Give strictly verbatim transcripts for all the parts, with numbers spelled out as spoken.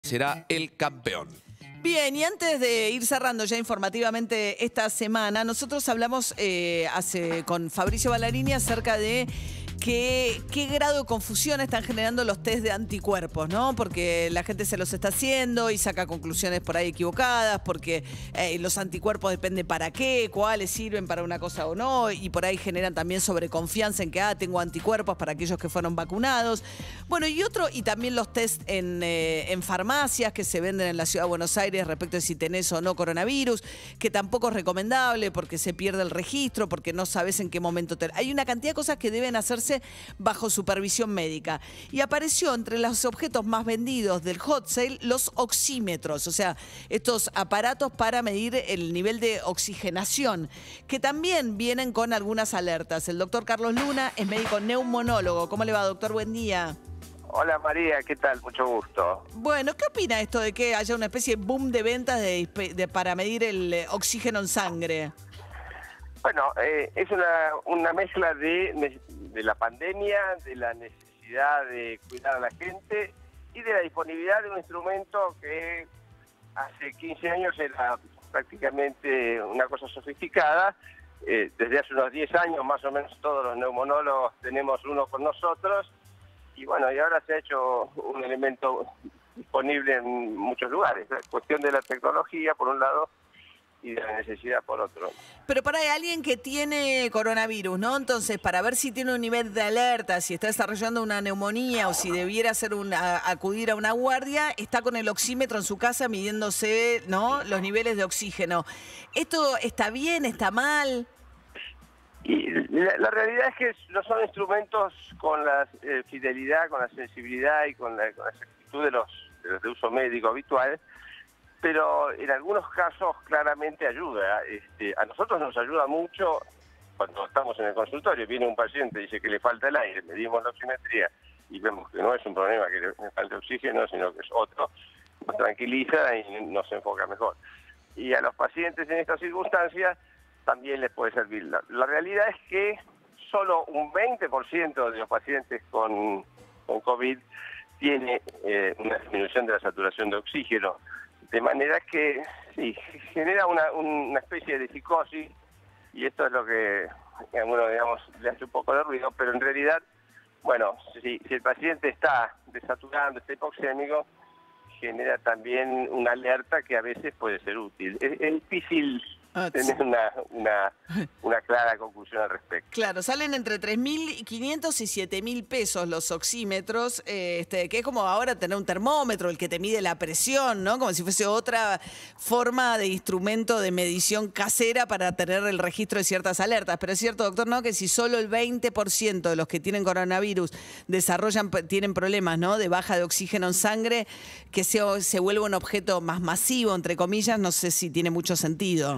será el campeón. Bien, y antes de ir cerrando ya informativamente esta semana, nosotros hablamos eh, hace, con Fabricio Ballarini acerca de qué, qué grado de confusión están generando los test de anticuerpos, ¿no? Porque la gente se los está haciendo y saca conclusiones por ahí equivocadas, porque eh, los anticuerpos depende para qué, cuáles sirven para una cosa o no, y por ahí generan también sobreconfianza en que, ah, tengo anticuerpos para aquellos que fueron vacunados. Bueno, y otro, y también los test en, eh, en farmacias que se venden en la Ciudad de Buenos Aires respecto de si tenés o no coronavirus, que tampoco es recomendable porque se pierde el registro, porque no sabes en qué momento te... Hay una cantidad de cosas que deben hacerse bajo supervisión médica. Y apareció entre los objetos más vendidos del hot sale los oxímetros, o sea, estos aparatos para medir el nivel de oxigenación, que también vienen con algunas alertas. El doctor Carlos Luna es médico neumonólogo. ¿Cómo le va, doctor? Buen día. Hola María, ¿qué tal? Mucho gusto. Bueno, ¿qué opina esto de que haya una especie de boom de ventas de, de, para medir el oxígeno en sangre? Bueno, eh, es una, una mezcla de, de la pandemia, de la necesidad de cuidar a la gente y de la disponibilidad de un instrumento que hace quince años era prácticamente una cosa sofisticada. Eh, desde hace unos diez años más o menos todos los neumonólogos tenemos uno con nosotros. Y bueno, y ahora se ha hecho un elemento disponible en muchos lugares. Es cuestión de la tecnología, por un lado, y de la necesidad, por otro. Pero para alguien que tiene coronavirus, ¿no? Entonces, para ver si tiene un nivel de alerta, si está desarrollando una neumonía o si debiera hacer una, acudir a una guardia, está con el oxímetro en su casa midiéndose, ¿no?, los niveles de oxígeno. ¿Esto está bien, está mal? Y la, la realidad es que no son instrumentos con la eh, fidelidad, con la sensibilidad y con la, con la exactitud de los, de los de uso médico habitual, pero en algunos casos claramente ayuda. Este, a nosotros nos ayuda mucho cuando estamos en el consultorio. Viene un paciente y dice que le falta el aire, medimos la oximetría y vemos que no es un problema que le falte oxígeno, sino que es otro. Nos tranquiliza y nos enfoca mejor. Y a los pacientes en estas circunstancias también les puede servir. La, la realidad es que solo un veinte por ciento de los pacientes con, con COVID tiene eh, una disminución de la saturación de oxígeno, de manera que sí, genera una, una especie de psicosis, y esto es lo que a uno, digamos, le hace un poco de ruido, pero en realidad, bueno, si, si el paciente está desaturando, está hipoxémico, genera también una alerta que a veces puede ser útil. Es, es difícil tener una, una, una clara conclusión al respecto. Claro, salen entre tres mil quinientos y siete mil pesos los oxímetros, eh, este, que es como ahora tener un termómetro, el que te mide la presión, ¿no? Como si fuese otra forma de instrumento de medición casera para tener el registro de ciertas alertas. Pero es cierto, doctor, ¿no?, que si solo el veinte por ciento de los que tienen coronavirus desarrollan, tienen problemas, ¿no?, de baja de oxígeno en sangre, que se, se vuelva un objeto más masivo, entre comillas, no sé si tiene mucho sentido.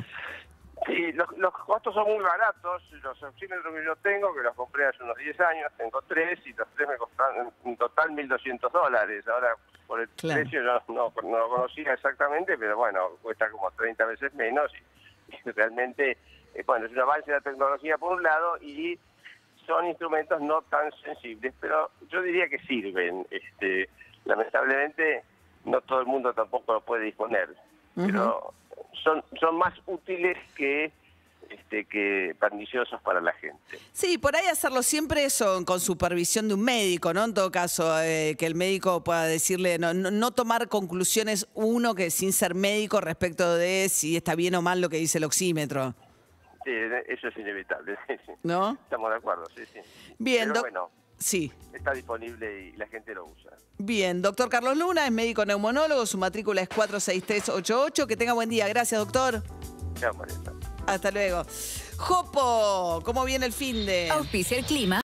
Sí, los, los costos son muy baratos. Los oxímetros que yo tengo, que los compré hace unos diez años, tengo tres y los tres me costaron en total mil doscientos dólares. Ahora, por el claro. precio yo no, no, no lo conocía exactamente, pero bueno, cuesta como treinta veces menos y, y realmente, eh, bueno, es un avance de la tecnología por un lado y son instrumentos no tan sensibles, pero yo diría que sirven. Este, lamentablemente, no todo el mundo tampoco lo puede disponer, uh-huh. pero son, son más útiles que, este, que perniciosos para la gente. Sí, por ahí hacerlo siempre eso con supervisión de un médico, ¿no? En todo caso, eh, que el médico pueda decirle, no, no, no tomar conclusiones uno que sin ser médico respecto de si está bien o mal lo que dice el oxímetro. Sí, eso es inevitable. ¿No? Estamos de acuerdo, sí, sí. Bien, pero bueno, sí. Está disponible y la gente lo usa. Bien, doctor Carlos Luna es médico neumonólogo, su matrícula es cuatro seis tres ocho ocho. Que tenga buen día. Gracias, doctor. Chao, María. Hasta luego. Jopo, ¿cómo viene el finde? Auspicia el clima.